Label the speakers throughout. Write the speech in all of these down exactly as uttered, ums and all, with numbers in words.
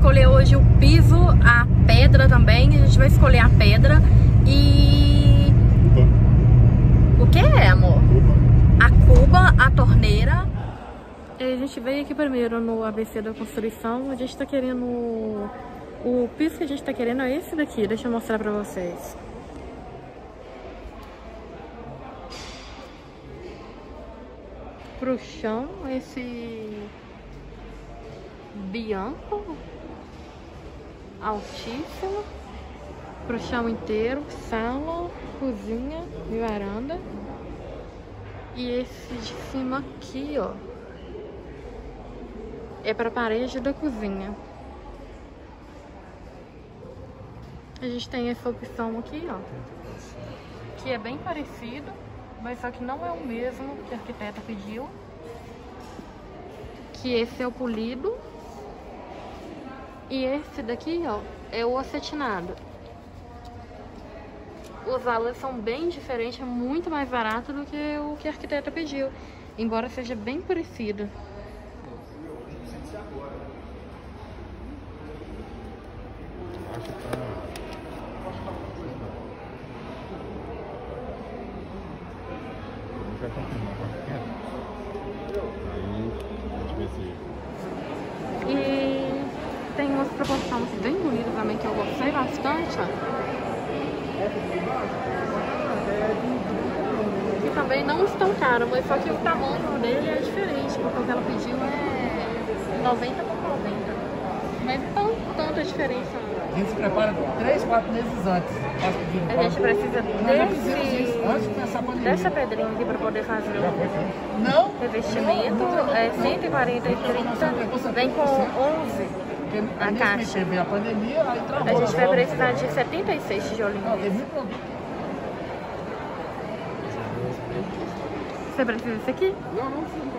Speaker 1: escolher hoje o piso, a pedra também. A gente vai escolher a pedra e... O que é, amor? A cuba, a torneira. E a gente veio aqui primeiro no A B C da construção. A gente tá querendo... O piso que a gente tá querendo é esse daqui. Deixa eu mostrar pra vocês. Pro chão, esse bianco altíssimo. Pro chão inteiro, sala, cozinha e varanda. E esse de cima aqui, ó, é pra parede da cozinha. A gente tem essa opção aqui, ó, que é bem parecido, mas só que não é o mesmo que a arquiteta pediu. Que esse é o polido. E esse daqui, ó, é o acetinado. Os valores são bem diferentes, é muito mais barato do que o que a arquiteta pediu, embora seja bem parecido. E tem umas proporções bem bonitas também que eu gostei bastante, ó. E também não estão caros, mas só que o tamanho dele é diferente, porque o que ela pediu é noventa por noventa. Mas não tanta diferença.
Speaker 2: A gente se prepara três, quatro meses antes.
Speaker 1: A gente precisa desse, dessa pedrinha aqui para poder fazer o
Speaker 2: não,
Speaker 1: revestimento. Não, é cento e quarenta e trinta, vem com onze a caixa.
Speaker 2: A pandemia, aí
Speaker 1: a gente vai precisar de setenta e seis tijolinhos. Você precisa disso aqui?
Speaker 3: Não, não, não.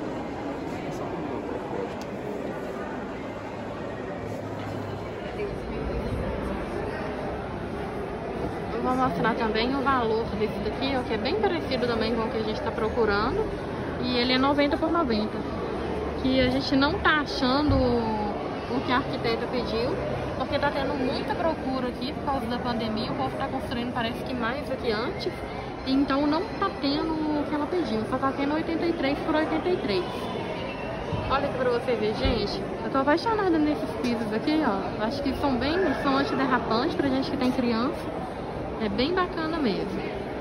Speaker 1: Vou mostrar também o valor desse daqui, ó, que é bem parecido também com o que a gente está procurando. E ele é noventa por noventa. Que a gente não tá achando o que a arquiteta pediu, porque tá tendo muita procura aqui por causa da pandemia. O povo tá construindo, parece que mais do que antes. Então não tá tendo o que ela pediu, só tá tendo oitenta e três por oitenta e três. Olha aqui pra você ver, gente. Eu tô apaixonada nesses pisos aqui, ó. Acho que são bem, são antiderrapantes pra gente que tem criança. É bem bacana mesmo.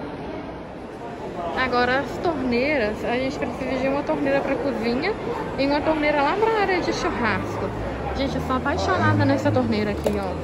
Speaker 1: Agora as torneiras, a gente precisa de uma torneira para cozinha e uma torneira lá para área de churrasco. Gente, eu sou apaixonada nessa torneira aqui, ó.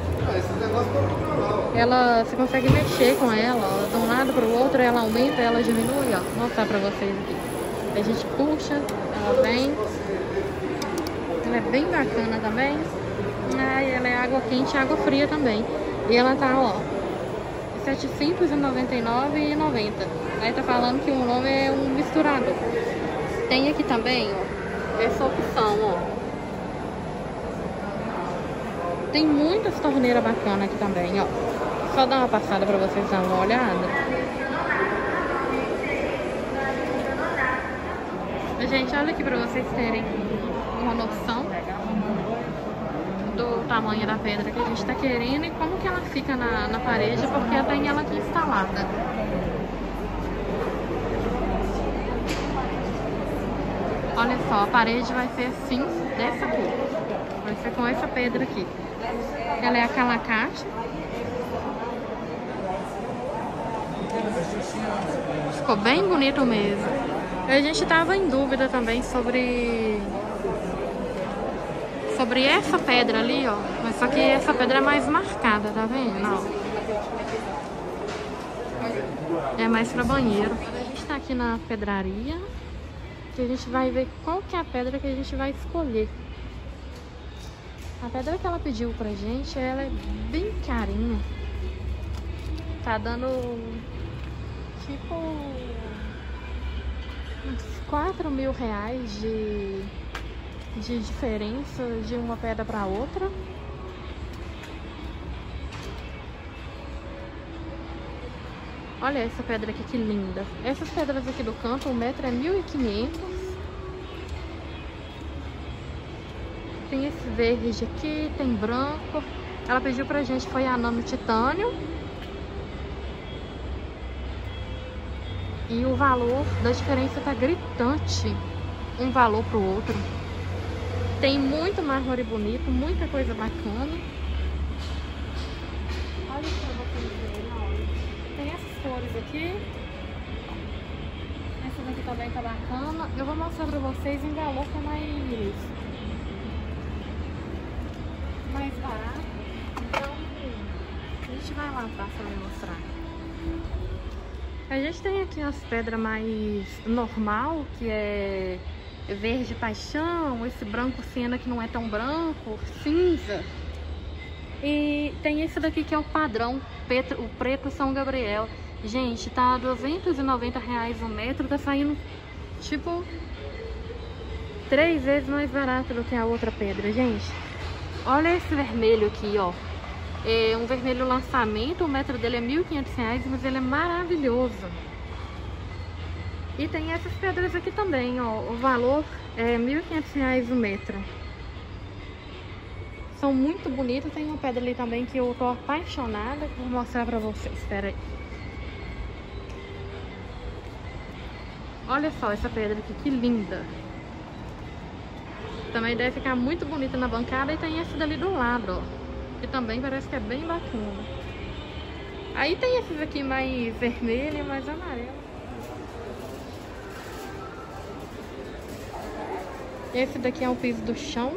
Speaker 1: Ela, você consegue mexer com ela, ó, de um lado para o outro, ela aumenta, ela diminui, ó. Vou mostrar para vocês aqui. A gente puxa, ela vem. Ela é bem bacana também. Ah, ela é água quente e água fria também. E ela tá, ó, setecentos e noventa e nove reais e noventa centavos. Aí tá falando que o nome é um misturador. Tem aqui também, ó, essa opção, ó. Tem muitas torneiras bacanas aqui também, ó. Só dar uma passada pra vocês darem uma olhada. Gente, olha aqui pra vocês terem uma noção do tamanho da pedra que a gente tá querendo e como que ela fica na, na parede, porque eu tenho ela aqui instalada. Olha só, a parede vai ser assim, dessa aqui. Vai ser com essa pedra aqui. Ela é aquela caixa. Ficou bem bonito mesmo. A gente tava em dúvida também sobre... Sobre essa pedra ali, ó. Mas só que essa pedra é mais marcada, tá vendo? Não. É mais pra banheiro. A gente tá aqui na pedraria. Que a gente vai ver qual que é a pedra que a gente vai escolher. A pedra que ela pediu pra gente, ela é bem carinha. Tá dando tipo uns quatro mil reais de, de diferença de uma pedra pra outra. Olha essa pedra aqui, que linda. Essas pedras aqui do canto, o metro é mil e quinhentos. tem esse verde aqui, tem branco. Ela pediu pra gente, foi a nano titânio. E o valor da diferença tá gritante, um valor pro outro. Tem muito mármore bonito, muita coisa bacana. Olha pra vocês verem, olha. Tem essas cores aqui. Essa daqui também tá bacana. Eu vou mostrar pra vocês em valor que é mais, mais barato. Então, a gente vai lá atrás pra me mostrar. A gente tem aqui as pedras mais normal, que é verde paixão, esse branco siena que não é tão branco, cinza. E tem esse daqui que é o padrão, o preto São Gabriel. Gente, tá duzentos e noventa reais o metro, tá saindo tipo três vezes mais barato do que a outra pedra, gente. Olha esse vermelho aqui, ó. É um vermelho lançamento, o metro dele é mil e quinhentos reais, mas ele é maravilhoso. E tem essas pedras aqui também, ó. O valor é mil e quinhentos reais o metro. São muito bonitas. Tem uma pedra ali também que eu tô apaixonada. Vou mostrar pra vocês, espera aí. Olha só essa pedra aqui, que linda. Também deve ficar muito bonita na bancada. E tem essa dali do lado, ó, que também parece que é bem bacana. Aí tem esses aqui mais vermelho e mais amarelo. Esse daqui é o piso do chão.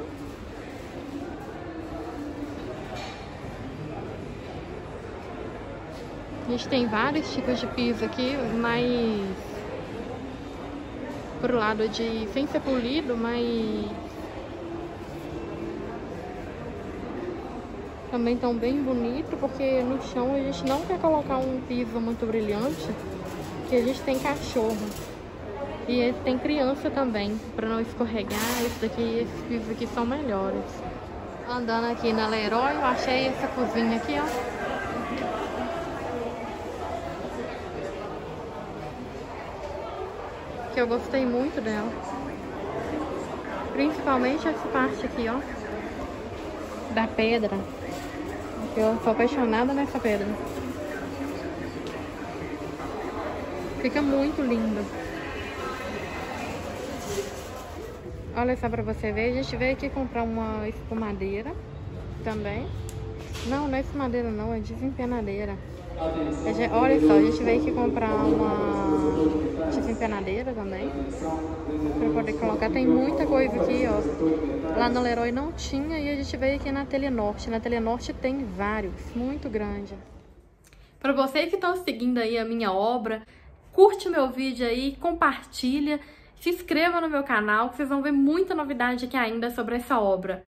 Speaker 1: A gente tem vários tipos de piso aqui, mais pro lado de sem ser polido, mas também estão bem bonitos, porque no chão a gente não quer colocar um piso muito brilhante, porque a gente tem cachorro e tem criança também, para não escorregar. Esse daqui, esses pisos aqui são melhores. Andando aqui na Leroy, eu achei essa cozinha aqui, ó. Que eu gostei muito dela. Principalmente essa parte aqui, ó, da pedra. Eu sou apaixonada nessa pedra. Fica muito lindo. Olha só pra você ver. A gente veio aqui comprar uma espumadeira também. Não, não é espumadeira não, é desempenadeira. Gente, olha só, a gente veio aqui comprar uma desempenadeira também, pra poder colocar. Tem muita coisa aqui, ó. Lá no Leroy não tinha e a gente veio aqui na Telenorte. Na Telenorte tem vários, muito grande. Para vocês que estão seguindo aí a minha obra, curte meu vídeo aí, compartilha, se inscreva no meu canal, que vocês vão ver muita novidade aqui ainda sobre essa obra.